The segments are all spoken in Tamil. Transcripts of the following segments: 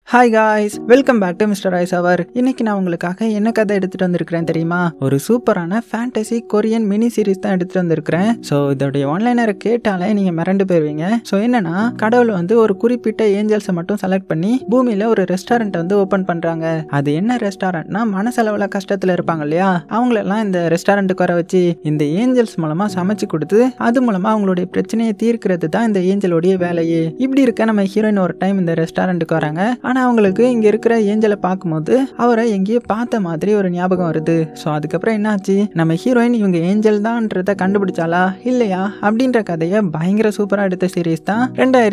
Hi guys, welcome back to mister ice hour. இன்னைக்கு நான் உங்களுக்காக என்ன கதை எடுத்துட்டு வந்திருக்கிறேன் தெரியுமா? ஒரு சூப்பரான ஃபேண்டசி கொரியன் மினி சீரிஸ் தான் எடுத்துட்டு வந்திருக்கிறேன். ஸோ இதோடைய ஒன்லைனரை கேட்டாலே நீங்க மிரண்டு போயிருவீங்க. ஸோ என்னன்னா, கடவுள் ஒரு குறிப்பிட்ட ஏஞ்சல்ஸை மட்டும் செலக்ட் பண்ணி பூமியில ஒரு ரெஸ்டாரண்ட் ஓபன் பண்றாங்க. அது என்ன ரெஸ்டாரண்ட்னா, மனசளவுல கஷ்டத்துல இருப்பாங்க இல்லையா, அவங்களெல்லாம் இந்த ரெஸ்டாரண்ட்டுக்கு வர வச்சு இந்த ஏஞ்சல்ஸ் மூலமா சமைச்சு கொடுத்து அது மூலமா அவங்களுடைய பிரச்சனையை தீர்க்கிறது தான் இந்த ஏஞ்சலோடைய வேலையே. இப்படி இருக்க நம்ம ஹீரோயின் ஒரு டைம் இந்த ரெஸ்டாரண்ட்டுக்கு வராங்க. அவங்களுக்கு இங்க இருக்கிற ஏஞ்சலை பார்க்கும்போது அவரை எங்கேயோ பார்த்த மாதிரி ஒரு ஞாபகம் வருது. ஸோ அதுக்கப்புறம் என்னாச்சு, நம்ம ஹீரோயின் இவங்க ஏஞ்சல் தான்ன்றத கண்டுபிடிச்சாலா இல்லையா அப்படின்ற கதையை பயங்கர சூப்பரா எடுத்த சீரீஸ் தான்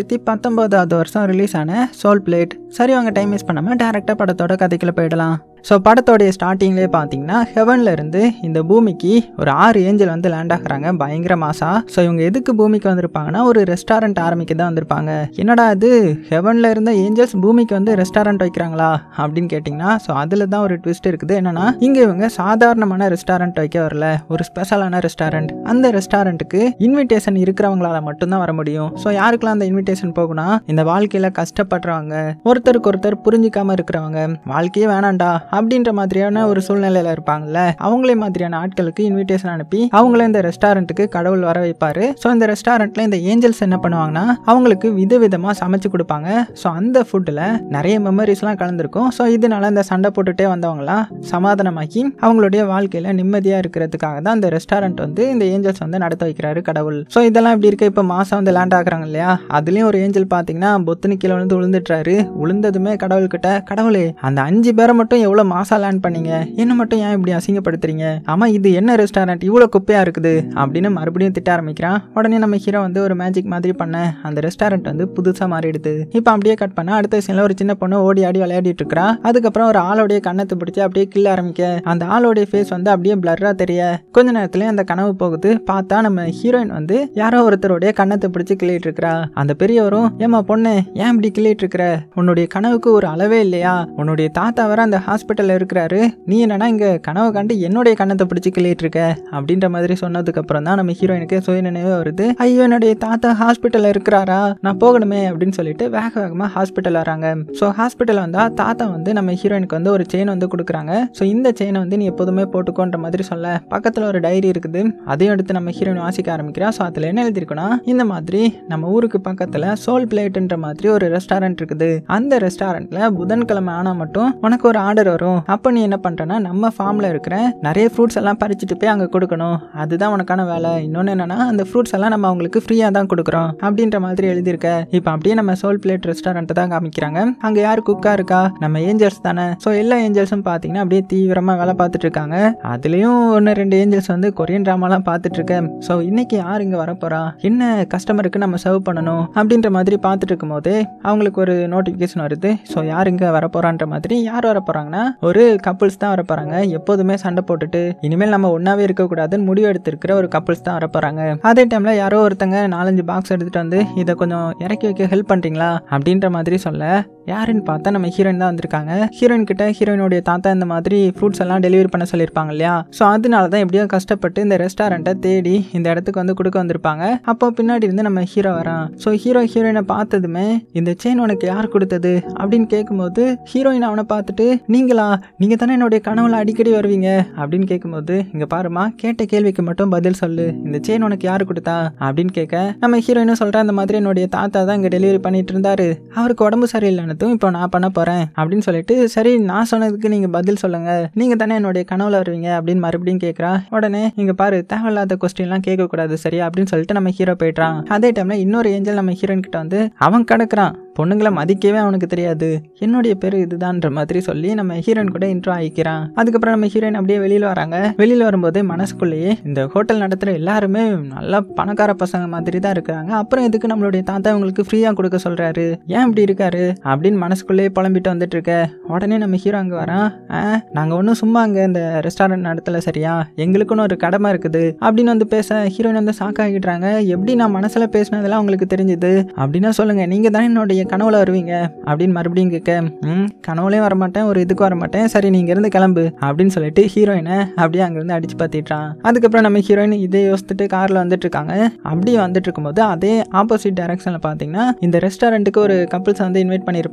2019 வருஷம் ரிலீஸ் ஆன சோல் பிளேட். சரி, அவங்க டைம் வேஸ்ட் பண்ணாம டைரக்டா படத்தோட கதைக்குள்ள போயிடலாம். ஸோ படத்தோடைய ஸ்டார்டிங்லேயே பார்த்தீங்கன்னா, ஹெவன்ல இருந்து இந்த பூமிக்கு ஒரு 6 ஏஞ்சல் லேண்ட் ஆகுறாங்க பயங்கர மாசா. ஸோ இவங்க எதுக்கு பூமிக்கு வந்திருப்பாங்கன்னா, ஒரு ரெஸ்டாரண்ட் ஆரம்பிக்க தான் வந்திருப்பாங்க. என்னடா இது, ஹெவன்ல இருந்த ஏஞ்சல்ஸ் பூமிக்கு ரெஸ்டாரண்ட் வைக்கிறாங்களா அப்படின்னு கேட்டிங்கன்னா, ஸோ அதில் தான் ஒரு ட்விஸ்ட் இருக்குது. என்னன்னா, இங்கே இவங்க சாதாரணமான ரெஸ்டாரண்ட் வைக்க வரல, ஒரு ஸ்பெஷலான ரெஸ்டாரண்ட். அந்த ரெஸ்டாரண்ட்டுக்கு இன்விடேஷன் இருக்கிறவங்களால மட்டும்தான் வர முடியும். ஸோ யாருக்கெல்லாம் அந்த இன்விடேஷன் போகும்னா, இந்த வாழ்க்கையில கஷ்டப்படுறவங்க, ஒருத்தருக்கு ஒருத்தர் புரிஞ்சிக்காம இருக்கிறவங்க, வாழ்க்கையே வேணாண்டா அப்படின்ற மாதிரியான ஒரு சூழ்நிலையில இருப்பாங்கல்ல, அவங்களே மாதிரியான ஆட்களுக்கு இன்விடேஷன் அனுப்பி அவங்கள இந்த ரெஸ்டாரண்ட்டுக்கு கடவுள் வர வைப்பாரு. ஸோ இந்த ரெஸ்டாரண்ட்ல இந்த ஏஞ்சல்ஸ் என்ன பண்ணுவாங்கன்னா, அவங்களுக்கு விதவிதமா சமைச்சு கொடுப்பாங்க. ஸோ அந்த ஃபுட்டில் நிறைய மெமரிஸ்லாம் கலந்துருக்கும். ஸோ இதனால இந்த சண்டை போட்டுட்டே வந்தவங்களாம் சமாதானமாக்கி அவங்களுடைய வாழ்க்கையில நிம்மதியா இருக்கிறதுக்காக தான் இந்த ரெஸ்டாரண்ட் இந்த ஏஞ்சல்ஸ் நடத்த வைக்கிறாரு கடவுள். ஸோ இதெல்லாம் இப்படி இருக்க, இப்போ மாசம் லேண்ட் ஆகுறாங்க இல்லையா, அதுலயும் ஒரு ஏஞ்சல் பாத்தீங்கன்னா பொத்துனு கீழே விழுந்துட்டுறாரு. விழுந்ததுமே கடவுள்கிட்ட, கடவுளே அந்த 5 பேரை மட்டும் எவ்வளவு மாசா லேண்ட் பண்ணீங்க, என்ன மட்டும் ஏன் இப்படி அசிங்கப்படுத்துறீங்க, ஆமா இது என்ன ரெஸ்டாரண்ட் இவ்வளவு குப்பையா இருக்குது அப்படின்னு மறுபடியும் திட்ட ஆரம்பிக்கிறான். உடனே நம்ம ஹீரோ ஒரு மேஜிக் மாதிரி பண்ண அந்த ரெஸ்டாரண்ட் புதுசா மாறிடுது. இப்ப அப்படியே கட் பண்ண அடுத்த சீன்ல ஒரு சின்ன பொண்ணு ஓடி ஆடி விளையாடிட்டு இருக்கா. அதுக்கப்புறம் ஒரு ஆளோடைய கண்ணத்தை பிடிச்சி அப்படியே கிள்ள ஆரம்பிக்க, அந்த ஆளோடைய ஃபேஸ் அப்படியே பிளர்ரா தெரிய, கொஞ்ச நேரத்துல அந்த கனவு போகுது. பார்த்தா நம்ம ஹீரோயின் யாரோ ஒருத்தருடைய கண்ணத்தை பிடிச்சி கிள்ளிட்டு இருக்கா. அந்த பெரியவரும், ஏமா பொண்ணு ஏன் இப்படி கிள்ளிட்டு இருக்கிற, உன்னுடைய கனவுக்கு ஒரு அளவே இல்லையா, உன்னுடைய தாத்தா வர அந்த ஹாஸ்பிட்டல்ல இருக்கிறாரு, நீ என்னன்னா இங்க கனவு கண்டு என்னுடைய கண்ணத்தை பிடிச்சி கிள்ளிட்டு இருக்க அப்படின்ற மாதிரி சொன்னதுக்கு அப்புறம் தான் நம்ம ஹீரோயினுக்கு சுய நினைவே வருது. ஐயோ என்னுடைய தாத்தா ஹாஸ்பிட்டல்ல இருக்கிறாரா, நான் போகணுமே அப்படின்னு சொல்லிட்டு வேக வேகமா ஹாஸ்பிட்டல் வராங்க. ஸோ ஹாஸ்பிட்டல் வந்தா தாத்தா நம்ம ஹீரோயினுக்கு ஒரு செயின் கொடுக்குறாங்க. ஸோ இந்த செயினை நீ எப்போதுமே போட்டுக்கோன்ற மாதிரி சொல்ல, பக்கத்துல ஒரு டைரி இருக்குது, அதையும் எடுத்து நம்ம ஹீரோயின் வாசிக்க ஆரம்பிக்கிறா. ஸோ அதுல என்ன எழுதிருக்குன்னா, இந்த மாதிரி நம்ம ஊருக்கு பக்கத்துல சோல் பிளேட்ன்ற மாதிரி ஒரு ரெஸ்டாரண்ட் இருக்குது, அந்த ரெஸ்டாரண்ட்ல புதன்கிழமை ஆனா மட்டும் உனக்கு ஒரு ஆர்டர் வரும். அப்ப நீ என்ன பண்றனா, நம்ம ஃபார்ம்ல இருக்கிற நிறைய ஃப்ரூட்ஸ் எல்லாம் பறிச்சுட்டு போய் அங்க கொடுக்கணும், அதுதான் உனக்கான வேலை. இன்னொன்னு என்னன்னா, அந்த ஃப்ரூட்ஸ் எல்லாம் நம்ம அவங்களுக்கு ஃப்ரீயா தான் கொடுக்குறோம் அப்படின்ற மாதிரி எழுதியிருக்க. இப்ப அப்படியே நம்ம சோல் பிளேட் ரெஸ்டாரண்ட் தான் காமிக்கிறாங்க. அங்க யாரு குக்கா இருக்கா, நம்ம ஏஞ்சல்ஸ் தானே. ஸோ எல்லா ஏஞ்சல்ஸும் பாத்தீங்கன்னா அப்படியே தீவிரமா வேலை பார்த்துட்டு இருக்காங்க. அதுலயும் 1-2 ஏஞ்சல்ஸ் கொரியன் டிராமாலாம் பார்த்துட்டு இருக்கேன். ஸோ இன்னைக்கு யார் இங்க வரப்போறா, என்ன கஸ்டமருக்கு நம்ம சர்வ் பண்ணணும் அப்படின்ற மாதிரி பார்த்துட்டு இருக்கும் போது அவங்களுக்கு ஒரு நோட்டிபிகேஷன் வருது. ஸோ யார் இங்க வரப்போறான்ற மாதிரி. யார் வர போறாங்கன்னா, ஒரு கப்புள்ஸ் தான் வர போறாங்க. எப்போதுமே சண்டை போட்டுட்டு இனிமேல் நம்ம ஒன்னாவே இருக்கக்கூடாதுன்னு முடிவு எடுத்திருக்கிற ஒரு கப்புள்ஸ் தான் வர போறாங்க. அதே டைம்ல யாரோ ஒருத்தங்க 4-5 பாக்ஸ் எடுத்துட்டு இதை கொஞ்சம் இறக்கி வைக்க ஹெல்ப் பண்றீங்களா அப்படின்ற மாதிரி சொல்ல, யாருன்னு பார்த்தா நம்ம ஹீரோயின் தான் வந்திருக்காங்க. ஹீரோயின் கிட்ட ஹீரோயினுடைய தாத்தா இந்த மாதிரி ஃப்ரூட்ஸ் எல்லாம் டெலிவரி பண்ண சொல்லியிருப்பாங்க இல்லையா. ஸோ அதனால தான் எப்படியோ கஷ்டப்பட்டு இந்த ரெஸ்டாரண்ட்டை தேடி இந்த இடத்துக்கு கொடுக்க வந்திருப்பாங்க. அப்போ பின்னாடி இருந்து நம்ம ஹீரோ வரான். ஸோ ஹீரோயினை பார்த்ததுமே, இந்த செயின் உனக்கு யார் கொடுத்தது அப்படின்னு கேட்கும்போது, ஹீரோயின் அவனை பார்த்துட்டு, நீங்க தானே என்னுடைய கனவுல அடிக்கடி வருவீங்க அப்படின்னு கேட்கும்போது, இங்க பாருமா, கேட்ட கேள்விக்கு மட்டும் பதில் சொல்லு, இந்த செயின் உனக்கு யாரு கொடுத்தா அப்படின்னு கேட்க, நம்ம ஹீரோயினும் சொல்ற, அந்த மாதிரி என்னுடைய தாத்தா தான் இங்க டெலிவரி பண்ணிட்டு இருந்தாரு, அவருக்கு உடம்பு சரியில்லைன்னு இப்போ நான் பண்ண போறேன் அப்படின்னு சொல்லிட்டு, சரி நான் சொன்னதுக்கு நீங்க பதில் சொல்லுங்க, நீங்க தானே என்னுடைய கனவுல வருவீங்க அப்படின்னு மறுபடியும் கேட்கறா. உடனே இங்க பாரு, தேவையில்லாத கொஸ்டின் எல்லாம் கேட்க கூடாது சரியா அப்படின்னு சொல்லிட்டு நம்ம ஹீரோ போயிட்டான். அதே டைம்ல இன்னொரு ஏஞ்சல் நம்ம ஹீரோயின் கிட்ட அவன் கிடக்குறான். பொண்ணுங்களை மதிக்கவே அவனுக்கு தெரியாது, என்னுடைய பேரு இதுதான்ற மாதிரி சொல்லி நம்ம ஹீரோயின் கூட இன்ட்ரோ ஆகிக்கிறான். அதுக்கப்புறம் நம்ம ஹீரோயின் அப்படியே வெளியில வராங்க. வெளியில வரும்போது மனசுக்குள்ளேயே, இந்த ஹோட்டல் நடத்துற எல்லாருமே நல்லா பணக்கார பசங்க மாதிரி தான் இருக்காங்க, அப்புறம் எதுக்கு நம்மளுடைய தாத்தா இவங்களுக்கு ஃப்ரீயா கொடுக்க சொல்றாரு, ஏன் இப்படி இருக்காரு அப்படின்னு மனசுக்குள்ளேயே புலம்பிட்டு வந்துட்டு இருக்க. உடனே நம்ம ஹீரோ அங்க வரான். நாங்க ஒன்னும் சும்மா அங்க இந்த ரெஸ்டாரண்ட் நடத்தல சரியா, எங்களுக்குன்னு ஒரு கடமை இருக்குது அப்படின்னு பேச, ஹீரோயின் சாக்காகிடுறாங்க. எப்படி நான் மனசுல பேசினதெல்லாம் உங்களுக்கு தெரிஞ்சுது அப்படின்னா சொல்லுங்க, நீங்க தானே என்னுடைய கனவுல வருவீங்க அப்படின்னு மறுபடியும் கேட்க, கனவுலையும் வரமாட்டேன், ஒரு இதுக்கு வரமாட்டேன், சரி நீங்க இருந்து கிளம்பு அப்படின்னு சொல்லிட்டு ஹீரோயினை அப்படியே அங்கிருந்து அடிச்சு பார்த்திட்டான். அதுக்கப்புறம் நம்ம ஹீரோயின் இதே யோசிச்சுட்டு கார்ல வந்துட்டு இருக்காங்க. அப்படியே வந்துட்டு இருக்கும்போது அதே ஆப்போசிட் டைரக்ஷன்ல பாத்தீங்கன்னா இந்த ரெஸ்டாரண்ட்டுக்கு ஒரு கப்பிள்ஸ் இன்வைட் பண்ணிருப்பாங்க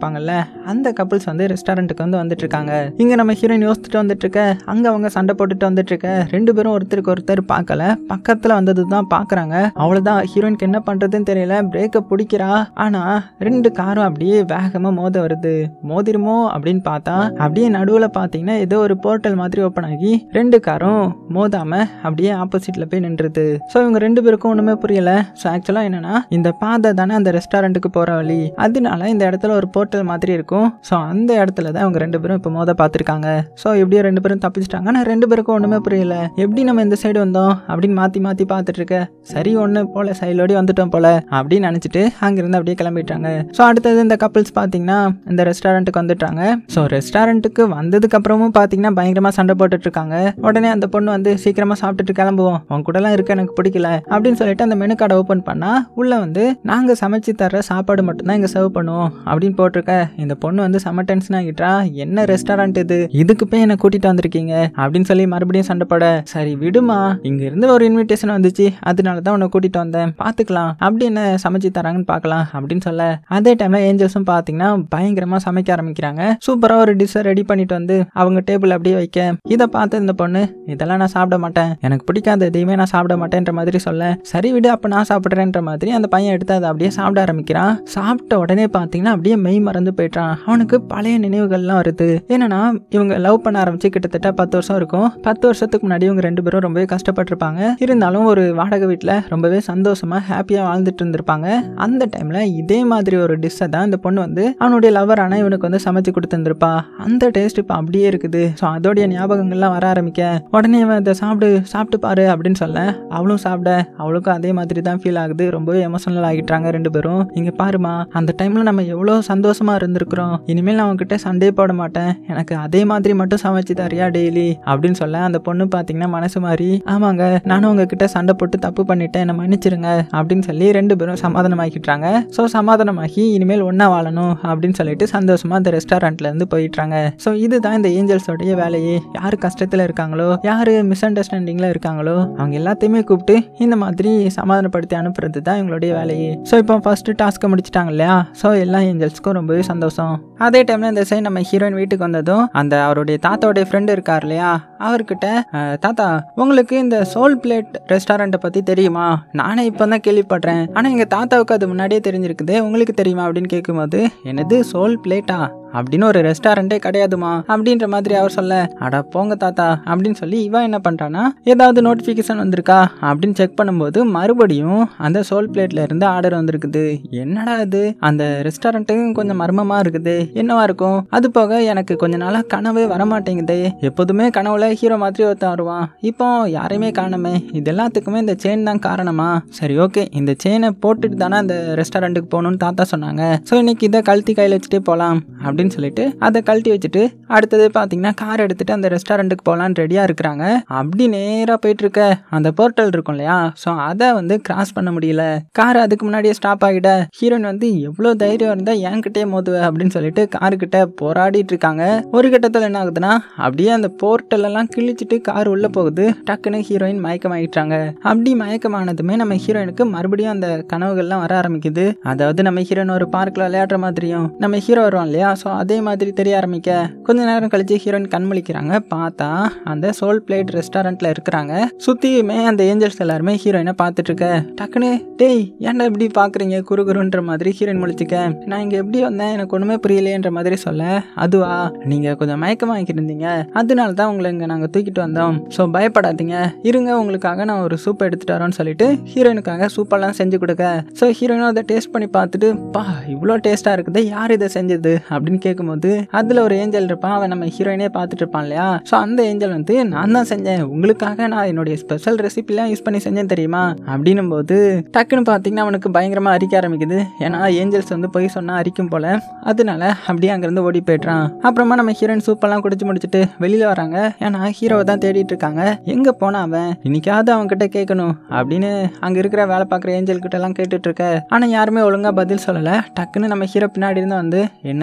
இருப்பாங்கல்ல அந்த கப்புள்ஸ் வந்து ரெஸ்டாரண்ட்டுக்கு வந்து வந்துட்டு இருக்காங்க. இங்க நம்ம ஹீரோயின் யோசிச்சுட்டு வந்துட்டு இருக்க, அங்க அவங்க சண்டை போட்டுட்டு வந்துட்டு இருக்க, ரெண்டு பேரும் ஒருத்தருக்கு ஒருத்தர் பார்க்கல, பக்கத்துல வந்ததுதான் பாக்குறாங்க. அவ்வளவுதான், ஹீரோயினுக்கு என்ன பண்றதுன்னு தெரியல, பிரேக்க பிடிக்கிறா. ஆனா ரெண்டு காரும் அப்படியே வேகமா மோத வருது. மோதிருமோ அப்படின்னு பார்த்தா அப்படியே நடுவுல பாத்தீங்கன்னா ஏதோ ஒரு போர்ட்டல் மாதிரி ஓப்பன் ஆகி ரெண்டு காரும் மோதாம அப்படியே ஆப்போசிட்ல போய் நின்றுது. ஸோ இவங்க ரெண்டு பேருக்கும் ஒண்ணுமே புரியல. ஸோ ஆக்சுவலா என்னன்னா இந்த பாதை தானே அந்த ரெஸ்டாரண்ட்டுக்கு போற வழி, அதனால இந்த இடத்துல ஒரு போர்ட்டல் மாதிரி இருக்கும். ஸோ அந்த இடத்துல தான் அவங்க ரெண்டு பேரும் இப்போ மோத பார்த்துருக்காங்க. ஸோ எப்படியோ ரெண்டு பேரும் தப்பிச்சிட்டாங்க. ஆனால் ரெண்டு பேருக்கும் ஒண்ணுமே புரியல, எப்படி நம்ம இந்த சைடு வந்தோம் அப்படின்னு மாத்தி மாத்தி பார்த்துட்டு இருக்க. சரி ஒண்ணு போல சைலோடி வந்துட்டோம் போல அப்படின்னு நினைச்சிட்டு அங்கிருந்து அப்படியே கிளம்பிட்டாங்க. ஸோ அடுத்தது இந்த கப்பிள்ஸ் பாத்தீங்கன்னா இந்த ரெஸ்டாரண்ட்டுக்கு வந்துட்டாங்க. ஸோ ரெஸ்டாரண்ட்டுக்கு வந்ததுக்கு அப்புறமும் பாத்தீங்கன்னா பயங்கரமா சண்டை போட்டுட்டு இருக்காங்க. உடனே அந்த பொண்ணு வந்து சீக்கிரமா சாப்பிட்டுட்டு கிளம்புவோம், உன் கூட எல்லாம் இருக்க எனக்கு பிடிக்கல அப்படின்னு சொல்லிட்டு அந்த மெனு கார்டை ஓபன் பண்ணா உள்ள வந்து நாங்க சமைச்சு தர்ற சாப்பாடு மட்டும்தான் இங்க சர்வ் பண்ணுவோம் அப்படின்னு போட்டிருக்க. இந்த பொண்ணு வந்து செம டென்ஷன் ஆகிட்டா, என்ன ரெஸ்டாரண்ட் இது, இதுக்கு போய் என்ன கூட்டிட்டு வந்திருக்கீங்க அப்படின்னு சொல்லி மறுபடியும் சண்டை போட. சரி விடுமா, இங்க இருந்து ஒரு இன்விடேஷன் வந்துச்சு, அதனாலதான் உன்னை கூட்டிட்டு வந்தேன், பாத்துக்கலாம் அப்படி என்ன சமைச்சு தராங்கன்னு பாக்கலாம் அப்படின்னு சொல்ல. அதே டைம்ல ஏஞ்சல்ஸும் பாத்தீங்கன்னா பயங்கரமா சமைக்க ஆரம்பிக்கிறாங்க. சூப்பரா ஒரு டிஷ்ஷை ரெடி பண்ணிட்டு வந்து அவங்க டேபிள் அப்படியே வைக்க, இதை பார்த்து இந்த பொண்ணு இதெல்லாம் நான் சாப்பிட மாட்டேன், எனக்கு பிடிக்காத எதையுமே நான் சாப்பிட மாட்டேன்ற மாதிரி சொல்ல. சரி விடு அப்ப நான் சாப்பிடுறேன்ற மாதிரி அந்த பையன் எடுத்து அதை அப்படியே சாப்பிட ஆரம்பிக்கிறான். சாப்பிட்ட உடனே பாத்தீங்கன்னா அப்படியே மெய் மறந்து போயிட்டான். அவனுக்கு பழைய நினைவுகள்லாம் வருது. என்னன்னா இவங்க லவ் பண்ண ஆரம்பிச்சு கிட்டத்தட்ட 10 வருஷம் இருக்கும். 10 வருஷத்துக்கு முன்னாடி இவங்க ரெண்டு பேரும் ரொம்பவே கஷ்டப்பட்டிருப்பாங்க. இருந்தாலும் ஒரு வாடகை வீட்டுல ரொம்பவே சந்தோஷமா ஹாப்பியா வாழ்ந்துட்டு இருந்திருப்பாங்க. அந்த டைம்ல இதே மாதிரி ஒரு டிஷ்ஷை தான் இந்த பொண்ணு வந்து அவனுடைய லவரான இவனுக்கு வந்து சமைச்சு கொடுத்துருப்பா. அந்த டேஸ்ட் இப்ப அப்படியே இருக்குது. ஸோ அதோடைய ஞாபகங்கள்லாம் வர ஆரம்பிக்க உடனே இவன் இதை சாப்பிட்டு பாரு அப்படின்னு சொல்ல, அவளும் சாப்பிட அவளுக்கும் அதே மாதிரி தான் ஃபீல் ஆகுது. ரொம்பவே எமோஷனல் ஆகிட்டாங்க ரெண்டு பேரும். இங்க பாருமா, அந்த டைம்ல நம்ம எவ்வளவு சந்தோஷமா இருந்திருக்கிறோம், இனிமேல் நான் உங்ககிட்ட சண்டே போட மாட்டேன், எனக்கு அதே மாதிரி மட்டும் சமைச்சு தரியா டெய்லி அப்படின்னு சொல்ல. அந்த பொண்ணு பாத்தீங்கன்னா மனசு மாறி, ஆமாங்க நானும் உங்ககிட்ட சண்டை போட்டு தப்பு பண்ணிட்டேன், என்ன மன்னிச்சிருங்க அப்படின்னு சொல்லி ரெண்டு பேரும் சமாதானமாக்கிட்டாங்க. ஸோ சமாதானமாகி இனிமேல் ஒன்னா வாழணும் அப்படின்னு சொல்லிட்டு சந்தோஷமா அந்த ரெஸ்டாரண்ட்ல இருந்து போயிட்டாங்க. ஸோ இதுதான் இந்த ஏஞ்சல்ஸோடைய வேலையே. யாரு கஷ்டத்துல இருக்காங்களோ, யாரு மிஸ் அண்டர்ஸ்டாண்டிங்ல இருக்காங்களோ, அவங்க எல்லாத்தையுமே கூப்பிட்டு இந்த மாதிரி சமாதானப்படுத்தி அனுப்புறது தான் இவங்களுடைய வேலையே. ஸோ இப்போ ஃபர்ஸ்ட் டாஸ்க்கை முடிச்சிட்டாங்க இல்லையா. ஸோ எல்லா ஏஞ்சல்ஸ்க்கும் ரொம்பவே சந்தோஷம். அதே டைம்ல இந்த சைடு நம்ம ஹீரோயின் வீட்டுக்கு வந்ததும் அந்த அவருடைய தாத்தாவுடைய ஃப்ரெண்டு இருக்கார் இல்லையா, அவர்கிட்ட தாத்தா உங்களுக்கு இந்த சோல் பிளேட் ரெஸ்டாரண்ட்டை பத்தி தெரியுமா, நானே இப்போ தான் கேள்விப்படுறேன், ஆனா எங்க தாத்தாவுக்கு அது முன்னாடியே தெரிஞ்சிருக்குது, உங்களுக்கு தெரியுமா அப்படின்னு கேட்கும்போது, என்னது சோல் பிளேட்டா அப்படின்னு ஒரு ரெஸ்டாரண்டே கிடையாதுமா அப்படின்ற மாதிரி அவர் சொல்ல, அட போங்க தாத்தா அப்படின்னு சொல்லி இவன் என்ன பண்றானா, ஏதாவது நோட்டிபிகேஷன் வந்திருக்கா அப்படின்னு செக் பண்ணும்போது மறுபடியும் அந்த சோல் பிளேட்ல இருந்து ஆர்டர் வந்திருக்குது. என்னடா இது, அந்த ரெஸ்டாரண்ட்டுக்கும் கொஞ்சம் மர்மமா இருக்குது, என்னவா இருக்கும். அது போக எனக்கு கொஞ்ச நாளா கனவே வரமாட்டேங்குது, எப்போதுமே கனவுல ஹீரோ மாதிரி ஒருத்தன் வருவான், இப்போ யாரையுமே காணமே, இது எல்லாத்துக்குமே இந்த செயின் தான் காரணமா. சரி ஓகே, இந்த செயினை போட்டுட்டு தானே அந்த ரெஸ்டாரண்ட்டுக்கு போகணும்னு தாத்தா சொன்னாங்க. ஸோ இன்னைக்கு இதை கழட்டி கையில் வச்சுட்டே போகலாம் அப்படின்னு சொல்லிட்டு அதை கழட்டி வச்சுட்டு அடுத்தது பாத்தீங்கன்னா கார் எடுத்துட்டு அந்த ரெஸ்டாரண்ட்டுக்கு போகலான்னு ரெடியா இருக்கிறாங்க. அப்படி நேரா போயிட்டு இருக்க அந்த போர்ட்டல் இருக்கும் இல்லையா, ஸோ அதை வந்து கிராஸ் பண்ண முடியல. கார் அதுக்கு முன்னாடியே ஸ்டாப் ஆகிட. ஹீரோயின் வந்து எவ்வளவு தைரியம் இருந்தா என்கிட்டே மோதுவ அப்படின்னு சொல்லிட்டு காருக்கிட்ட போராடிட்டு இருக்காங்க. ஒரு கட்டத்தில் என்ன ஆகுதுன்னா அப்படியே அந்த போர்ட்டல் எல்லாம் கிழிச்சிட்டு கார் உள்ள போகுது. டக்குன்னு ஹீரோயின் மயக்கமாயிட்டாங்க. அப்படி மயக்கமானதுமே நம்ம ஹீரோயினுக்கு மறுபடியும் அந்த கனவுகள்லாம் வர ஆரம்பிக்குது. அதாவது நம்ம ஹீரோயின் ஒரு பார்க்ல விளையாடுற மாதிரியும் நம்ம ஹீரோ வருவான் இல்லையா, ஸோ அதே மாதிரி தெரிய ஆரம்பிக்க கொஞ்ச நேரம் கழிச்சு ஹீரோயின் கண் முழிக்கிறாங்க. பார்த்தா அந்த சோல் பிளேட் ரெஸ்டாரண்ட்ல இருக்கிறாங்க. சுத்தியுமே அந்த ஏஞ்சல்ஸ் எல்லாருமே ஹீரோயினை பார்த்துட்டு இருக்க. டக்குன்னு டேய் ஏன்டா இப்படி பாக்குறீங்க குறுகுறுன்ற மாதிரி ஹீரோயின் முழிச்சுக்க. நான் இங்க எப்படி வந்தேன் எனக்கு ஒண்ணுமே புரியலையன்ற மாதிரி சொல்ல, அதுவா நீங்க கொஞ்சம் மயக்கமாக்கி இருந்தீங்க, அதனால தான் உங்களை இங்க நாங்க தூக்கிட்டு வந்தோம், ஸோ பயப்படாதீங்க, இருங்க உங்களுக்காக நான் ஒரு சூப் எடுத்துட்டு வரோன்னு சொல்லிட்டு ஹீரோயினுக்காக சூப்பெல்லாம் செஞ்சு கொடுக்க. ஸோ ஹீரோயினும் அதை டேஸ்ட் பண்ணி பார்த்துட்டு, பா இவ்வளோ டேஸ்டா இருக்குது, யார் இதை செஞ்சது அப்படின்னு கேட்கும்போது அதுல ஒரு ஏஞ்சல் இருப்பான். அவன் நம்ம ஹீரோயினே பார்த்துட்டு இருப்பான் இல்லையா, ஸோ அந்த ஏஞ்சல் வந்து நான் தான் செஞ்சேன், உங்களுக்காக நான் என்னுடைய ஸ்பெஷல் ரெசிபிலாம் யூஸ் பண்ணி செஞ்சேன் தெரியுமா அப்படின்னும் போது டக்குன்னு பார்த்தீங்கன்னா அவனுக்கு பயங்கரமா அரிக்க ஆரம்பிக்குது. ஏன்னா ஏஞ்சல்ஸ் வந்து போய் சொன்னா அரிக்கும் போல, அதனால அப்படியே அங்கிருந்து ஓடி போயிடுறான். அப்புறமா நம்ம ஹீரோயின் சூப்பெல்லாம் குடிச்சு முடிச்சுட்டு வெளியில வராங்க. ஏன்னா ஹீரோவை தான் தேடிட்டு இருக்காங்க. எங்க போனா அவன், இன்னைக்காவது அவன் கிட்ட கேட்கணும் அப்படின்னு அங்க இருக்கிற வேலை பார்க்குற ஏஞ்சல் கிட்ட எல்லாம் கேட்டுட்டு இருக்க. ஆனா யாருமே ஒழுங்கா பதில் சொல்லல. டக்குன்னு நம்ம ஹீரோ பின்னாடி இருந்து வந்து என்ன தானே தேடி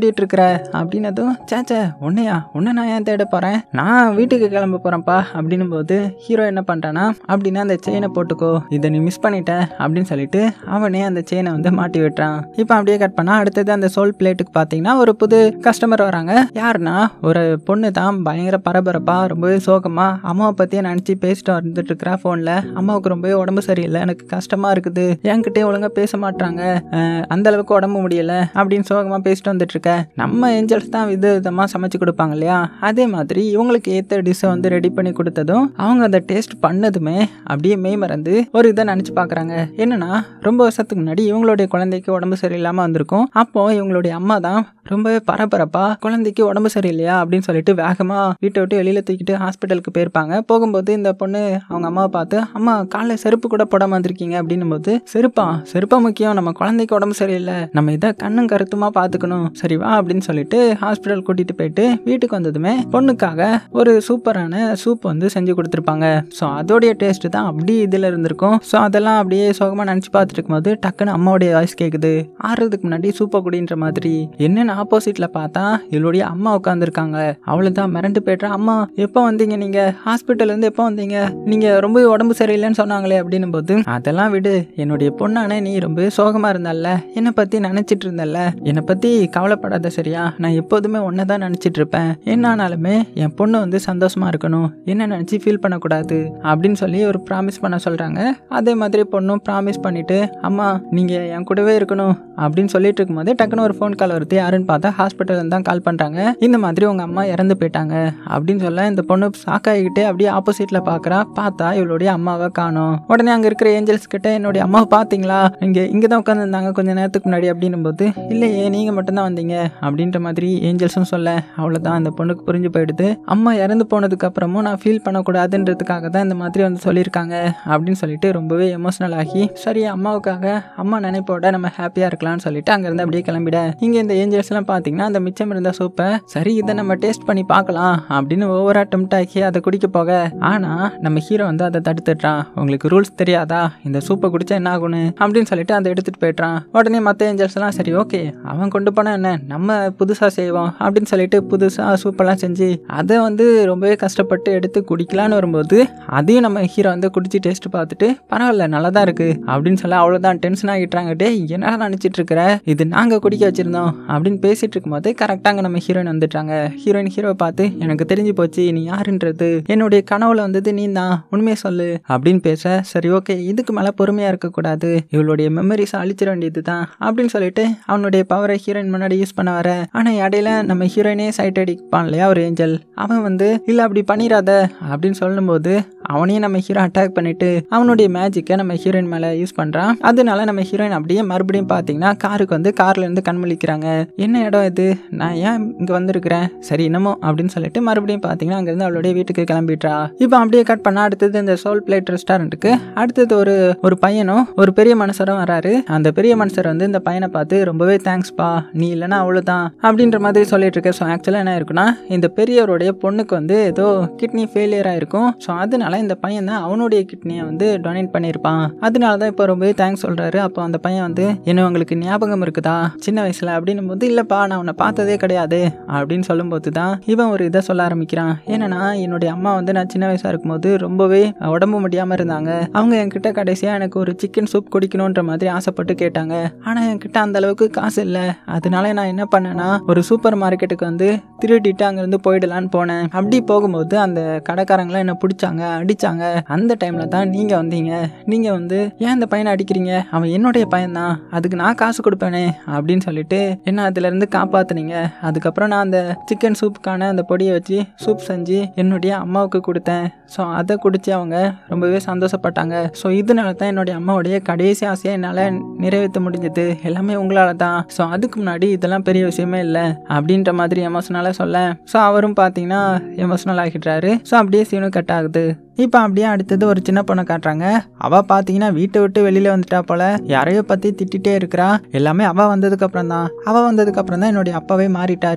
தேடிட்டு இருக்கிற அப்படின்னதும், சேச்சே உன்னையா, உன்னை நான் ஏன் தேட போறேன், நான் வீட்டுக்கு கிளம்ப போறேன்ப்பா அப்படின்னும் போது ஹீரோ என்ன பண்றானா, அப்படின்னா அந்த செயினை போட்டுக்கோ, இதை நீ மிஸ் பண்ணிட்ட அப்படின்னு சொல்லிட்டு அவனே அந்த செயினை வந்து மாட்டி விட்டுறான். இப்போ அப்படியே கட் பண்ணா அடுத்தது அந்த சோல் பிளேட்டுக்கு பார்த்தீங்கன்னா ஒரு புது கஸ்டமர் வராங்க. யாருன்னா ஒரு பொண்ணு தான் பயங்கர பரபரப்பா ரொம்பவே சோகமா அம்மாவை பத்தியே நினைச்சு பேசிட்டு வந்துட்டு இருக்கிறா போன்ல. அம்மாவுக்கு ரொம்பவே உடம்பு சரியில்லை, எனக்கு கஷ்டமா இருக்குது, என்கிட்டே ஒழுங்கா பேச மாட்டாங்க, அந்த அளவுக்கு உடம்பு முடியல அப்படின்னு சோகமா பேசிட்டு வந்துட்டு இருக்க. நம்ம ஏஞ்சல்ஸ் தான் விதவிதமா சமைச்சு கொடுப்பாங்க இல்லையா, அதே மாதிரி இவங்களுக்கு ஏத்த டிஷ்ஷை வந்து ரெடி பண்ணி கொடுத்ததும் அவங்க அதை டேஸ்ட் பண்ணதுமே அப்படியே மெய் மறந்து ஒரு இதை நினைச்சு பாக்குறாங்க. என்னன்னா ரொம்ப வருஷத்துக்கு முன்னாடி இவங்களுடைய குழந்தைக்கு உடம்பு சரியில்லாம வந்திருக்கும். அப்போ இவங்களுடைய அம்மா தான் ரொம்பவே பரபரப்பா குழந்தைக்கு உடம்பு சரியில்லையா அப்படின்னு சொல்லிட்டு வேகமா வீட்டை விட்டு வெளியில தூக்கிட்டு ஹாஸ்பிட்டலுக்கு போயிருப்பாங்க. போகும்போது இந்த பொண்ணு அவங்க அம்மாவை பார்த்து, அம்மா காலைல செருப்பு கூட போடாம வந்திருக்கீங்க அப்படின்னும் போது, செருப்பா முக்கியம், நம்ம குழந்தைக்கு உடம்பு சரியில்லை, நம்ம இதை கண்ணும் கருத்துமா பாத்துக்கணும், சரி வா அப்படின்னு சொல்லிட்டு ஹாஸ்பிட்டல் கூட்டிட்டு போயிட்டு வீட்டுக்கு வந்ததுமே பொண்ணுக்காக ஒரு சூப்பரான சூப் வந்து செஞ்சு கொடுத்துருப்பாங்க. ஸோ அதோடைய டேஸ்ட் தான் அப்படி இதுல இருந்திருக்கும். ஸோ அதெல்லாம் அப்படியே சோகமா நினைச்சு பார்த்துட்டு இருக்கும்போது டக்குன்னு அம்மாவுடைய வாய்ஸ் கேக்குது, ஆறுறதுக்கு முன்னாடி சூப்பை குடின்ற மாதிரி. என்னன்னு ஆப்போசிட்ல பார்த்தா இவளுடைய அம்மா உட்காந்துருக்காங்க. அவளுதான் மிரண்டு போய்ட்றா, அம்மா எப்போ வந்தீங்க, நீங்க ஹாஸ்பிட்டல் இருந்து எப்போ வந்தீங்க, நீங்க ரொம்ப உடம்பு சரியில்லைன்னு சொன்னாங்களே அப்படின்னும் போது, அதெல்லாம் விடு, என்னுடைய பொண்ணானே நீ ரொம்ப சோகமா இருந்தால, என்னை பத்தி நினைச்சிட்டு இருந்தல்ல, என்னை பத்தி கவலைப்படாத சரியா, நான் எப்போதுமே ஒன்னை தான் நினைச்சிட்டு இருப்பேன், என்னானாலுமே என் பொண்ணு வந்து சந்தோஷமா இருக்கணும், என்ன நினைச்சு ஃபீல் பண்ணக்கூடாது அப்படின்னு சொல்லி ஒரு ப்ராமிஸ் பண்ண சொல்றாங்க. அதே மாதிரி பொண்ணும் ப்ராமிஸ் பண்ணிட்டு, அம்மா நீங்க என் கூடவே இருக்கணும் அப்படின்னு சொல்லிட்டு இருக்கும்போது டக்குன்னு ஒரு ஃபோன் கால் வருது. யாருன்னு பார்த்தா ஹாஸ்பிட்டல் தான் கால் பண்றாங்க. இந்த மாதிரி உங்க அம்மா இறந்து போயிட்டாங்க அப்படின்னு சொல்ல இந்த பொண்ணு சாக்காயிக்கிட்டே அப்படியே ஆப்போசிட்ல பாக்குறா. பார்த்தா இவளுடைய அம்மாவை காணோம். உடனே அங்க இருக்கிற ஏஞ்சல்ஸ் கிட்ட, என்னுடைய அம்மாவை பாத்தீங்களா, இங்கதான் உட்காந்து இருந்தாங்க கொஞ்ச நேரத்துக்கு முன்னாடி அப்படின்னும் போது, இல்லையே நீங்க மட்டும்தான் வந்தீங்க அப்படின்ற மாதிரி ஏஞ்சல்ஸும் சொல்ல, அவ்வளவுதான் அந்த பொண்ணுக்கு புரிஞ்சு போயிடுது. அம்மா இறந்து போனதுக்கு அப்புறமும் நான் ஃபீல் பண்ணக்கூடாதுன்றதுக்காக தான் இந்த மாதிரி வந்து சொல்லியிருக்காங்க அப்படின்னு சொல்லிட்டு ரொம்பவே எமோஷனல் ஆகி, சரி அம்மாவுக்காக அம்மா நினைப்போட நம்ம ஹாப்பியா இருக்கலாம்னு சொல்லிட்டு அங்க இருந்து அப்படியே கிளம்பிட. இங்க இந்த ஏஞ்சல்ஸ் எல்லாம் பாத்தீங்கன்னா அந்த மிச்சம் இருந்த சூப்பை சரி இதை நம்ம டேஸ்ட் பண்ணி பார்க்கலாம் அப்படின்னு ஓவரா டெம்ப்ட் ஆக்கி அதை குடிக்க போக, ஆனா நம்ம ஹீரோ வந்து அதை தடுத்துட்டான். உங்களுக்கு ரூல்ஸ் தெரியாதா, இந்த சூப்பை குடிச்சா என்ன ஆகும்னு அப்படின்னு சொல்லிட்டு அதை எடுத்துட்டு போயிட்டான். உடனே மற்ற ஏஞ்சல்ஸ் எல்லாம் சரி ஓகே அவன் கொண்டு போனா என்ன, நம்ம புதுசா செய்வோம் அப்படின்னு சொல்லிட்டு புதுசா சூப்பெல்லாம் செஞ்சு அதை வந்து ரொம்பவே கஷ்டப்பட்டு எடுத்து குடிக்கலான்னு வரும்போது, அதையும் நம்ம ஹீரோ வந்து குடிச்சு டேஸ்ட் பார்த்துட்டு பரவாயில்ல நல்லாதான் இருக்கு அப்படின்னு சொல்ல, அவ்வளவுதான் டென்ஷன் ஆகிட்டாங்க. டே என்ன நினைச்சிட்டு இருக்கிற, இது நாங்க குடிக்க வச்சிருந்தோம் அப்படின்னு பேசிட்டு இருக்கும்போது கரெக்டா அங்க நம்ம ஹீரோயின் வந்துட்டாங்க. ஹீரோயின் ஹீரோவை பார்த்து, எனக்கு தெரிஞ்சு போச்சு நீ யாருன்றது, என்னுடைய கனவுல வந்தது நீ தான், உண்மையை சொல்லு அப்படின்னு பேச, சரி ஓகே இதுக்கு மேல பொறுமையா இருக்க கூடாது, இவளுடைய மெமரிஸ் அழிச்சிட வேண்டியதுதான் அப்படின்னு சொல்லிட்டு அவனுடைய பவரை ஹீரோயின் முன்னாடி யூஸ் பண்ண வர. ஆனா இடையில நம்ம ஹீரோயினே சைட் அடிப்பான் இல்லையா ஒரு ஏஞ்சல், அவன் வந்து இல்ல அப்படி பண்ணிடாத அப்படின்னு சொல்லும் போது அவனையும் நம்ம ஹீரோ அட்டாக் பண்ணிட்டு அவனுடைய மேஜிக்கை நம்ம ஹீரோயின் மேல யூஸ் பண்றான். அதனால நம்ம ஹீரோயின் அப்படியே மறுபடியும் பாத்தீங்கன்னா காருக்கு வந்து கார்ல இருந்து கண்மொழிக்கிறாங்க. என்ன இடம் இது, நான் ஏன் இங்க வந்திருக்கிறேன், சரி என்னமோ அப்படின்னு சொல்லிட்டு மறுபடியும் பாத்தீங்கன்னா அங்கிருந்து அவளுடைய வீட்டுக்கு கிளம்பிட்டா. இப்போ அப்படியே கட் பண்ணா அடுத்தது இந்த சோல் பிளேட் ரெஸ்டாரண்ட்டுக்கு அடுத்தது ஒரு பையனும் ஒரு பெரிய மனுஷரும் வராரு. அந்த பெரிய மனுஷர் வந்து இந்த பையனை பார்த்து ரொம்பவே தேங்க்ஸ்பா, நீ இல்லைன்னா அவ்வளவுதான் அப்படின்ற மாதிரி சொல்லிட்டு இருக்க. ஸோ ஆக்சுவலா என்ன இருக்குன்னா, இந்த பெரியவருடைய பொண்ணுக்கு வந்து ஏதோ கிட்னி ஃபெயிலியர் ஆயிருக்கும். ஸோ அதனால இந்த பையன் தான் அவனுடைய கிட்னியை வந்து டொனேட் பண்ணியிருப்பான். அதனாலதான் இப்போ ரொம்பவே தேங்க்ஸ் சொல்றாரு. அப்போ அந்த பையன் வந்து, என்ன உங்களுக்கு ஞாபகம் இருக்குதா சின்ன வயசுல அப்படின்னும் போது, இல்லப்பா நான் உன்னை பார்த்ததே கிடையாது அப்படின்னு சொல்லும் போது தான் இவன் ஒரு இதை சொல்ல ஆரம்பிக்கிறான். ஏன்னா என்னுடைய அம்மா வந்து நான் சின்ன வயசா இருக்கும்போது ரொம்பவே உடம்பு முடியாம இருந்தாங்க. அவங்க என்கிட்ட கடைசியா எனக்கு ஒரு சிக்கன் சூப் குடிக்கணும்ன்ற மாதிரி ஆசைப்பட்டு கேட்டாங்க. ஆனா என்கிட்ட அந்த அளவுக்கு காசு இல்லை. அதனால நான் என்ன பண்ணேன்னா ஒரு சூப்பர் மார்க்கெட்டுக்கு வந்து திருடிட்டு அங்கிருந்து போயிடலான்னு போனேன். அப்படி போகும்போது அந்த கடைக்காரங்களாம் என்ன பிடிச்சாங்க, அடிச்சாங்க. அந்த டைம்ல தான் நீங்க வந்தீங்க. நீங்க வந்து ஏன் இந்த பையனை அடிக்கிறீங்க, அவன் என்னுடைய பையன் தான், அதுக்கு நான் காசு கொடுப்பேனே அப்படின்னு சொல்லிட்டு என்ன அதுல இருந்து காப்பாத்துனீங்க. அதுக்கப்புறம் நான் அந்த சிக்கன் சூப்புக்கான அந்த பொடியை வச்சு சூப் செஞ்சு என்னுடைய அம்மாவுக்கு கொடுத்தேன். ஸோ அதை குடிச்சு அவங்க ரொம்பவே சந்தோஷப்பட்டாங்க. ஸோ இதனால தான் என்னுடைய அம்மாவுடைய கடைசி ஆசையை என்னால் நிறைவேற்ற முடிஞ்சது, எல்லாமே உங்களால தான். ஸோ அதுக்கு முன்னாடி இதெல்லாம் பெரிய விஷயமே இல்லை அப்படின்ற மாதிரி எமோஷனலாக சொல்ல, ஸோ அவரும் பார்த்தீங்கன்னா எமோஷனல் ஆகிடுறாரு. ஸோ அப்படியே சீனும் கட் ஆகுது. இப்போ அப்படியே அடுத்தது ஒரு சின்ன பொண்ணை காட்டுறாங்க. அவள் பார்த்தீங்கன்னா வீட்டை விட்டு வெளியில் வந்துட்டா போல, யாரையோ பற்றி திட்டிகிட்டே இருக்கிறா. எல்லாமே அவள் வந்ததுக்கு அப்புறம் தான் என்னுடைய அப்பாவே மாறிட்டாரு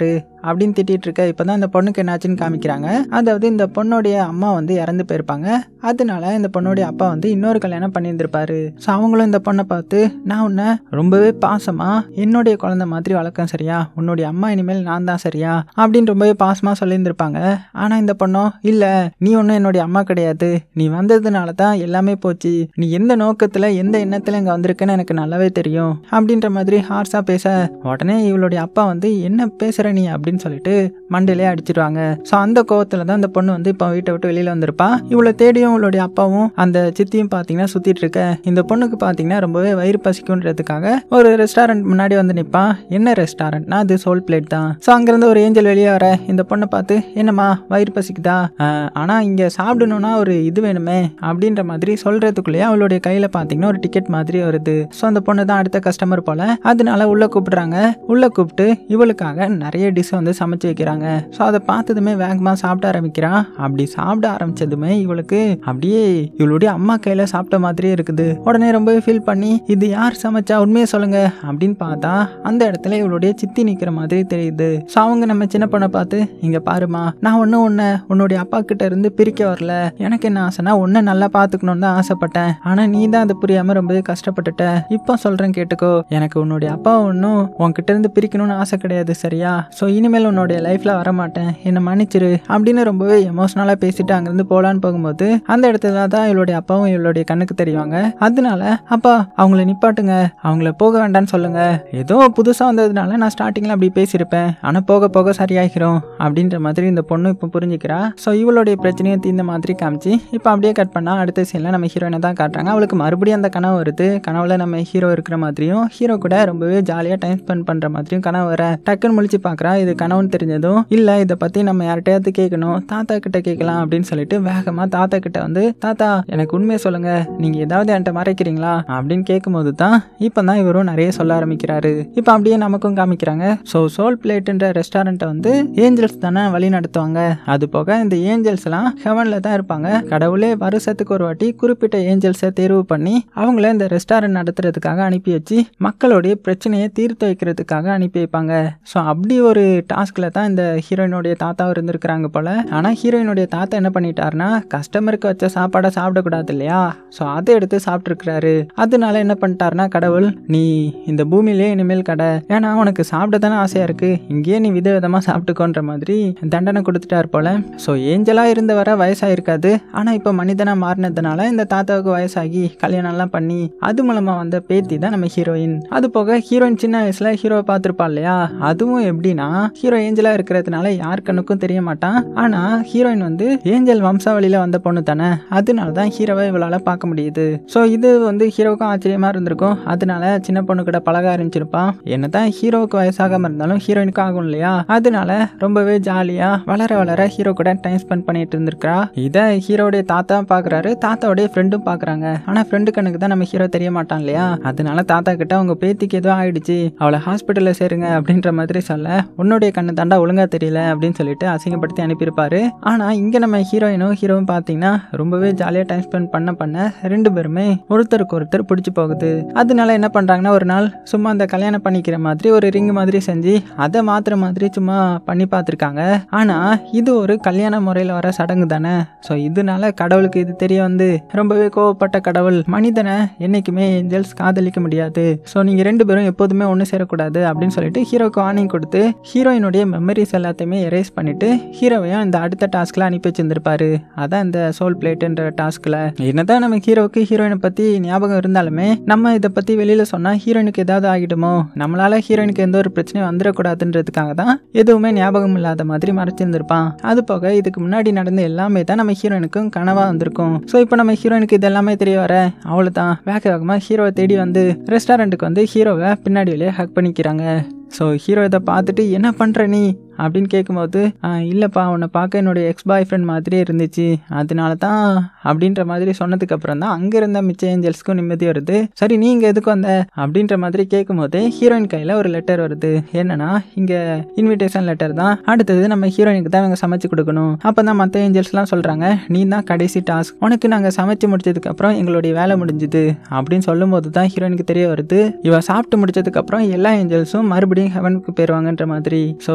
அப்படின்னு திட்டிட்டு இருக்க இப்பதான் இந்த பொண்ணுக்கு என்னாச்சுன்னு காமிக்கிறாங்க. அதாவது இந்த பொண்ணுடைய அம்மா வந்து இறந்து போயிருப்பாங்க. அதனால இந்த பொண்ணுடைய அப்பா வந்து இன்னொரு கல்யாணம் பண்ணியிருந்திருப்பாரு. ஸோ அவங்களும் இந்த பொண்ணை பார்த்து நான் உன்னை ரொம்பவே பாசமா என்னுடைய குழந்தை மாதிரி வளர்க்கேன் சரியா, உன்னுடைய அம்மா இனிமேல் நான் தான் சரியா அப்படின்னு ரொம்பவே பாசமா சொல்லியிருந்திருப்பாங்க. ஆனா இந்த பொண்ணும் இல்ல நீ ஒன்னும் என்னுடைய அம்மா கிடையாது, நீ வந்ததுனால தான் எல்லாமே போச்சு, நீ எந்த நோக்கத்துல எந்த எண்ணத்துல இங்க வந்திருக்குன்னு எனக்கு நல்லாவே தெரியும் அப்படின்ற மாதிரி ஹார்ஸா பேச உடனே இவளுடைய அப்பா வந்து என்ன பேசுற நீ அப்படின்னு சொல்லிட்டு மண்டையிலே அடிச்சிருவாங்க. ஸோ அந்த கோவத்துல தான் இந்த பொண்ணு வந்து இப்போ வீட்டை விட்டு வெளியில வந்திருப்பா. இவளை தேடியும் இவளுடைய அப்பாவும் அந்த சித்தியும் பாத்தீங்கன்னா சுத்திட்டு இருக்க இந்த பொண்ணுக்கு பாத்தீங்கன்னா ரொம்பவே வயிறு பசிக்கும்ன்றதுக்காக ஒரு ரெஸ்டாரண்ட் முன்னாடி வந்து நிப்பா. என்ன ரெஸ்டாரண்ட்னா அது சோல் பிளேட் தான். ஸோ அங்கிருந்து ஒரு ஏஞ்சல் வெளியே வர இந்த பொண்ணை பார்த்து என்னம்மா வயிறு பசிக்குதா, ஆனா இங்க சாப்பிடணும்னா ஒரு இது வேணுமே அப்படின்ற மாதிரி சொல்றதுக்குள்ளேயே அவளுடைய கையில பாத்தீங்கன்னா ஒரு டிக்கெட் மாதிரி வருது. ஸோ அந்த பொண்ணு தான் அடுத்த கஸ்டமர் போல. அதனால உள்ள கூப்பிடுறாங்க. உள்ள கூப்பிட்டு இவளுக்காக நிறைய டிஷ் வந்து சமைச்சு வைக்கிறாங்க. ஸோ அதை பார்த்ததுமே வேகமா சாப்பிட ஆரம்பிக்கிறான். அப்படி சாப்பிட ஆரம்பிச்சதுமே இவளுக்கு அப்படியே இவளுடைய அம்மா கையில சாப்பிட்ட மாதிரியே இருக்குது. உடனே ரொம்பவே ஃபீல் பண்ணி இது யார் சமைச்சா உண்மையை சொல்லுங்க அப்படின்னு பார்த்தா அந்த இடத்துல இவளுடைய சித்தி நிக்கிற மாதிரி தெரியுது. ஸோ அவங்க நம்ம சின்ன பொண்ணை பார்த்து இங்க பாருமா, நான் உன்னுடைய அப்பா கிட்ட இருந்து பிரிக்க வரல, எனக்கு என்ன ஆசைனா உன்னை நல்லா பாத்துக்கணும்னு தான் ஆசைப்பட்டேன். ஆனா நீ தான் அதை புரியாம ரொம்பவே கஷ்டப்பட்டுட்ட. இப்போ சொல்றேன் கேட்டுக்கோ, எனக்கு உன்னுடைய அப்பா ஒன்னும் உன்கிட்ட இருந்து பிரிக்கணும்னு ஆசை கிடையாது சரியா. ஸோ இனிமேல் உன்னுடைய லைஃப்ல வரமாட்டேன், என்னை மன்னிச்சிரு அப்படின்னு ரொம்பவே எமோஷனலா பேசிட்டு அங்கிருந்து போலான்னு போகும்போது அந்த இடத்துல தான் இவளுடைய அப்பாவும் இவளுடைய கண்ணுக்கு தெரிவாங்க. அதனால அப்பா அவங்கள நிப்பாட்டுங்க, அவங்கள போக வேண்டாம்னு சொல்லுங்க, ஏதோ புதுசா வந்ததுனால நான் ஸ்டார்டிங்ல அப்படி பேசியிருப்பேன், ஆனா போக போக சரியாகிறோம் அப்படின்ற மாதிரி இந்த பொண்ணு இப்போ புரிஞ்சுக்கிறா. ஸோ இவளுடைய பிரச்சனையை தீர்ந்த மாதிரி காமிச்சு இப்போ அப்படியே கட் பண்ணா அடுத்த சீன்ல நம்ம ஹீரோயினை தான் காட்டுறாங்க. அவளுக்கு மறுபடியும் அந்த கனவு வருது. கனவுல நம்ம ஹீரோ இருக்கிற மாதிரியும் ஹீரோ கூட ரொம்பவே ஜாலியா டைம் ஸ்பெண்ட் பண்ற மாதிரியும் கனவு வர டக்குன்னு முழிச்சு பாக்குறா. இது கனவுன்னு தெரிஞ்சதும் இல்ல இதை பத்தி நம்ம யார்கிட்டயாவது கேட்கணும், தாத்தா கிட்ட கேட்கலாம் அப்படின்னு சொல்லிட்டு வேகமா தாத்தா கிட்ட வந்து தாத்தா எனக்கு உண்மையை சொல்லுங்க, நீங்க ஏதாவது என்கிட்ட மறைக்கிறீங்களா அப்படின்னு கேட்கும்போது தான் இப்பதான் இவரும் நிறைய சொல்ல ஆரம்பிக்கிறாரு. இப்ப அப்படியே நமக்கும் காமிக்கிறாங்க. ஸோ சோல் பிளேட்ன்ற ரெஸ்டாரண்ட்டை வந்து ஏஞ்சல்ஸ் தானே வழி நடத்துவாங்க. அது போக இந்த ஏஞ்சல்ஸ் எல்லாம் ஹெவன்ல தான் இருப்பாங்க. கடவுளே வருஷத்துக்கு ஒரு வாட்டி குறிப்பிட்ட ஏஞ்சல்ஸை தேர்வு பண்ணி அவங்கள இந்த ரெஸ்டாரண்ட் நடத்துறதுக்காக அனுப்பி வச்சு மக்களுடைய பிரச்சனையை தீர்த்து வைக்கிறதுக்காக அனுப்பி வைப்பாங்க. ஸோ அப்படி ஒரு டாஸ்க்ல தான் இந்த ஹீரோயினுடைய தாத்தாவும் இருந்திருக்கிறாங்க போல. ஆனா ஹீரோயினுடைய தாத்தா என்ன பண்ணிட்டாருன்னா கஸ்டமருக்கு வச்ச சாப்பாடை சாப்பிடக்கூடாது இல்லையா, ஸோ அதை எடுத்து சாப்பிட்டுருக்கிறாரு. அதனால என்ன பண்ணிட்டாருன்னா கடவுள் நீ இந்த பூமியிலே இனிமேல் கடை, ஏன்னா உனக்கு சாப்பிட தானே ஆசையா இருக்கு, இங்கேயே நீ விதவிதமா சாப்பிட்டுக்கோன்ற மாதிரி தண்டனை கொடுத்துட்டார் போல. ஸோ ஏஞ்சலா இருந்த வர வயசாயிருக்காது, ஆனா இப்ப மனிதனா மாறினதுனால இந்த தாத்தாவுக்கு வயசாகி கல்யாணம் எல்லாம் பண்ணி அது மூலமா வந்த பேத்தி தான் நம்ம ஹீரோயின். அது போக ஹீரோயின் சின்ன வயசுல ஹீரோவை பார்த்திருப்பா இல்லையா, அதுவும் எப்படின்னா ஹீரோ ஏஞ்சலா இருக்கிறதுனால யார் கண்ணுக்கும் தெரிய மாட்டான். ஆனா ஹீரோயின் வந்து ஏஞ்சல் வம்சாவளியில வந்த பொண்ணு தானே, அதனாலதான் ஹீரோவை இவளால பார்க்க முடியுது. ஸோ இது வந்து ஹீரோவுக்கும் ஆச்சரியமா இருந்திருக்கும். அதனால சின்ன பொண்ணு கூட பழக ஆரம்பிச்சிருப்பான். என்னதான் ஹீரோவுக்கு வயசாகாம இருந்தாலும் ஹீரோயினுக்கு ஆகும் இல்லையா, அதனால ரொம்பவே ஜாலியா வளர வளர ஹீரோ கூட டைம் ஸ்பெண்ட் பண்ணிட்டு இருந்திருக்கா. இதை ஹீரோடைய தாத்தா பாக்குறாரு, தாத்தாவுடைய ஃப்ரெண்டும் பாக்குறாங்க. ஆனா ஃப்ரெண்டு கண்ணுக்கு தான் நம்ம ஹீரோ தெரிய மாட்டான் இல்லையா, அதனால தாத்தா கிட்ட அவங்க பேத்திக்கு ஏதோ ஆயிடுச்சு, அவளை ஹாஸ்பிட்டல்ல சேருங்க அப்படின்ற மாதிரி சொல்ல உன்னுடைய கண்ணு தாண்டா ஒழுங்கா தெரியல அப்படின்னு சொல்லிட்டு அசிங்கப்படுத்தி அனுப்பியிருப்பாரு. ஆனா இங்க நம்ம ஹீரோவும் பாத்தீங்கன்னா ரொம்பவே ஜாலியா டைம் ஸ்பெண்ட் பண்ண ரெண்டு பேருமே ஒருத்தருக்கு ஒருத்தர் பிடிச்சு போகுது. அதனால என்ன பண்றாங்கன்னா ஒரு நாள் சும்மா அந்த கல்யாணம் பண்ணிக்கிற மாதிரி ஒரு ரிங் மாதிரி செஞ்சு அதை மாத்திர மாதிரி சும்மா பண்ணி பார்த்திருக்காங்க. ஆனா இது ஒரு கல்யாண முறையில வர சடங்கு தானே. ஸோ இதனால கடவுளுக்கு இது தெரிய வந்து ரொம்பவே கோவப்பட்ட கடவுள் மனிதனை என்னைக்குமே ஏஞ்சல்ஸ் காதலிக்க முடியாது, ஸோ நீங்க ரெண்டு பேரும் எப்போதுமே ஒன்று சேரக்கூடாது அப்படின்னு சொல்லிட்டு ஹீரோக்கு வார்னிங் கொடுத்து ஹீரோயினுடைய மெமரிஸ் எல்லாத்தையுமே எரேஸ் பண்ணிட்டு ஹீரோவையும் இந்த அடுத்த டாஸ்க்ல அனுப்பி வச்சிருந்திருப்பாரு. அதான் இந்த சோல் பிளேட்ன்ற டாஸ்க்ல. என்னதான் நம்ம ஹீரோவுக்கு ஹீரோயினை பத்தி ஞாபகம் இருந்தாலுமே நம்ம இதை பத்தி வெளியில சொன்னா ஹீரோயினுக்கு ஏதாவது ஆகிடுமோ, நம்மளால ஹீரோயினுக்கு எந்த ஒரு பிரச்சனையும் வந்துடக்கூடாதுன்றதுக்காக தான் எதுவுமே ஞாபகம் இல்லாத மாதிரி மறைச்சிருந்திருப்பான். அது போக இதுக்கு முன்னாடி நடந்த எல்லாமே தான் நம்ம ஹீரோயினுக்கும் கனவா வந்திருக்கும். ஸோ இப்போ நம்ம ஹீரோயினுக்கு இது எல்லாமே தெரிய வர அவ்வளவுதான் வேகமா ஹீரோவை தேடி வந்து ரெஸ்டாரண்ட்டுக்கு வந்து ஹீரோவை பின்னாடி வழியே ஹக் பண்ணிக்கிறாங்க. ஸோ ஹீரோ இதை பார்த்துட்டு என்ன பண்ற நீ அப்படின்னு கேட்கும்போது இல்லைப்பா உன்னை பார்க்க என்னுடைய எக்ஸ் பாய் ஃப்ரெண்ட் மாதிரியே இருந்துச்சு, அதனால தான் அப்படின்ற மாதிரி சொன்னதுக்கு அப்புறம் தான் அங்கே இருந்த மிச்ச ஏஞ்சல்ஸ்க்கும் நிம்மதி வருது. சரி நீ இங்கே எதுக்கு வந்த அப்படின்ற மாதிரி கேட்கும்போது ஹீரோயின் கையில் ஒரு லெட்டர் வருது. என்னன்னா இங்கே இன்விடேஷன் லெட்டர் தான். அடுத்தது நம்ம ஹீரோயினுக்கு தான் இவங்க சமைச்சு கொடுக்கணும். அப்போ தான் மற்ற ஏஞ்சல்ஸ்லாம் சொல்கிறாங்க நீ தான் கடைசி டாஸ்க், உனக்கு நாங்கள் சமைச்சு முடிச்சதுக்கப்புறம் எங்களுடைய வேலை முடிஞ்சுது அப்படின்னு சொல்லும் போது தான் ஹீரோயினுக்கு தெரிய வருது இவ சாப்பிட்டு முடிச்சதுக்கப்புறம் எல்லா ஏஞ்சல்ஸும் மறுபடியும் ஹெவனுக்கு போயிருவாங்கன்ற மாதிரி. ஸோ ஹீரோயினுக்கு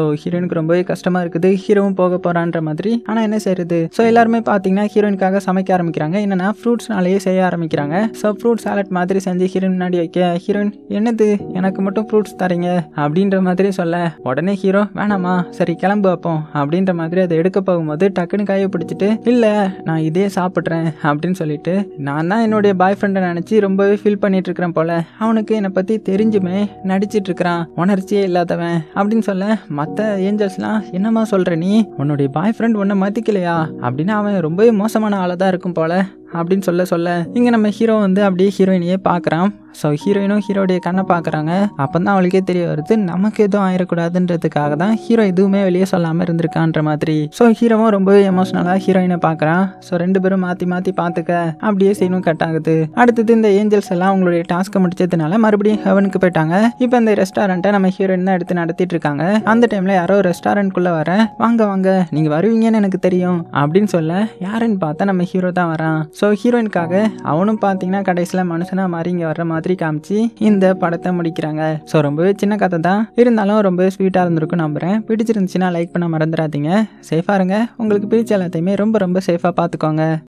ஹீரோனுக்கு ரொம்பவே கஷ்டமா இருக்குது, ஹீரோவும் போக போறான்ற மாதிரி. ஆனா என்ன செய்யறது? ஸோ எல்லாருமே பார்த்தீங்கன்னா ஹீரோயினுக்காக சமைக்க ஆரம்பிக்கிறாங்க. என்னன்னா ஃப்ரூட்ஸ்னாலேயே செய்ய ஆரம்பிக்கிறாங்க. ஸோ ஃப்ரூட் சாலட் மாதிரி செஞ்சு ஹீரோயின் முன்னாடி வைக்க, ஹீரோயின் என்னது எனக்கு மட்டும் ஃப்ரூட்ஸ் தரீங்க அப்படின்ற மாதிரி சொல்ல, உடனே ஹீரோ வேணாமா சரி கிளம்பு அப்போ அப்படின்ற மாதிரி அதை எடுக்க போகும்போது டக்குன்னு கையை பிடிச்சிட்டு இல்ல நான் இதே சாப்பிட்றேன் அப்படின்னு சொல்லிட்டு, நான் தான் என்னுடைய பாய் ஃப்ரெண்டை நினைச்சு ரொம்பவே ஃபீல் பண்ணிட்டு இருக்கிறேன் போல, அவனுக்கு என்னை பத்தி தெரிஞ்சுமே நடிச்சிட்டு இருக்கிறான், உணர்ச்சியே இல்லாதவன் அப்படின்னு சொல்ல, மற்ற ஏஞ்சல்ஸ்லாம் என்னமா சொல்ற நீ, உன்னுடைய பாய் ஃப்ரெண்ட் உன்னை மதிக்கலையா அப்படின்னு அவன் ரொம்பவே மோசமான ஆளாக தான் இருக்கும் போல அப்படின்னு சொல்ல இங்கே நம்ம ஹீரோ வந்து அப்படியே ஹீரோயினையே பார்க்குறான். ஸோ ஹீரோயினும் ஹீரோடைய கண்ணை பார்க்குறாங்க. அப்போ தான் அவளுக்கே தெரிய வருது நமக்கு எதுவும் ஆயிடக்கூடாதுன்றதுக்காக தான் ஹீரோ எதுவுமே வெளியே சொல்லாமல் இருந்திருக்கான்ற மாதிரி. ஸோ ஹீரோவும் ரொம்பவே எமோஷனலாக ஹீரோயினை பார்க்குறான். ஸோ ரெண்டு பேரும் மாற்றி மாற்றி பார்த்துக்க அப்படியே சீனும் கட் ஆகுது. அடுத்தது இந்த ஏஞ்சல்ஸ் எல்லாம் அவங்களுடைய டாஸ்க்கை முடிச்சதுனால மறுபடியும் ஹெவனுக்கு போயிட்டாங்க. இப்போ இந்த ரெஸ்டாரண்ட்டை நம்ம ஹீரோயின் தான் எடுத்து நடத்திட்டு இருக்காங்க. அந்த டைமில் யாரோ ரெஸ்டாரண்ட்குள்ளே வர, வாங்க வாங்க நீங்கள் வருவீங்கன்னு எனக்கு தெரியும் அப்படின்னு சொல்ல, யாருன்னு பார்த்தா நம்ம ஹீரோ தான் வரான். ஸோ ஹீரோயினுக்காக அவனும் பார்த்தீங்கன்னா கடைசியில் மனுஷனா மாறி இங்கே வர்ற மாதிரி காமிச்சு இந்த படத்தை முடிக்கிறாங்க. ஸோ ரொம்பவே சின்ன கதை தான், இருந்தாலும் ரொம்பவே ஸ்வீட்டாக இருந்திருக்கும் நம்புறேன். பிடிச்சிருந்துச்சுன்னா லைக் பண்ண மறந்துடாதீங்க. சேஃபாக இருங்க. உங்களுக்கு பிடிச்ச எல்லாத்தையுமே ரொம்ப ரொம்ப சேஃபாக பார்த்துக்கோங்க.